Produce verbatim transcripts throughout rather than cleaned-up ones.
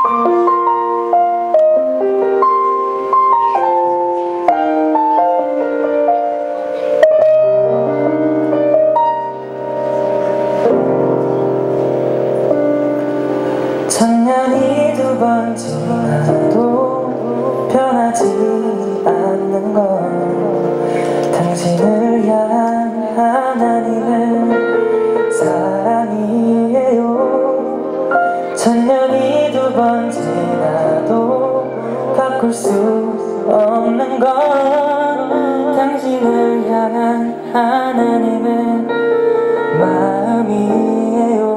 천년이 두 번 지나도 변하지 않는 건 당신을 향한 하나님의 사랑이에요. 천년이 두 번 지나도 바꿀 수 없는 건 당신을 향한 하나님의 마음이에요.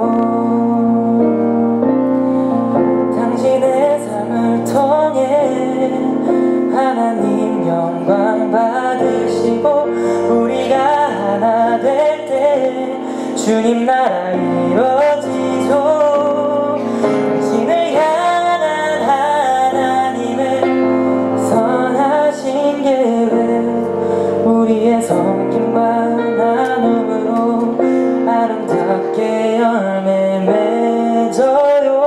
당신의 삶을 통해 하나님 영광 받으시고 우리가 하나 될 때 주님 나라 이루어지죠. 당신을 향한 하나님의 선하신 계획 우리의 섬김과 나눔으로 아름답게 열매 맺어요.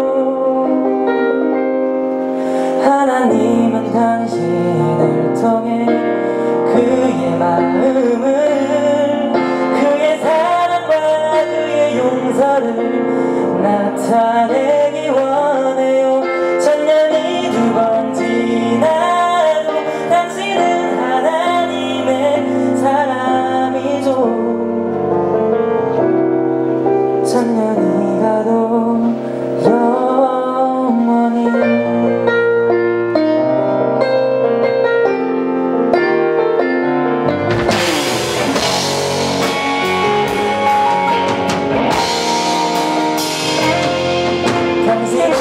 하나님은 당신을 통해 그의 마음을 그의 사랑과 그의 용서를 나타내기 원해요. 천년이 두 번 지나도 당신은 하나님의 사람이죠. 천년이 가도 영원히 당신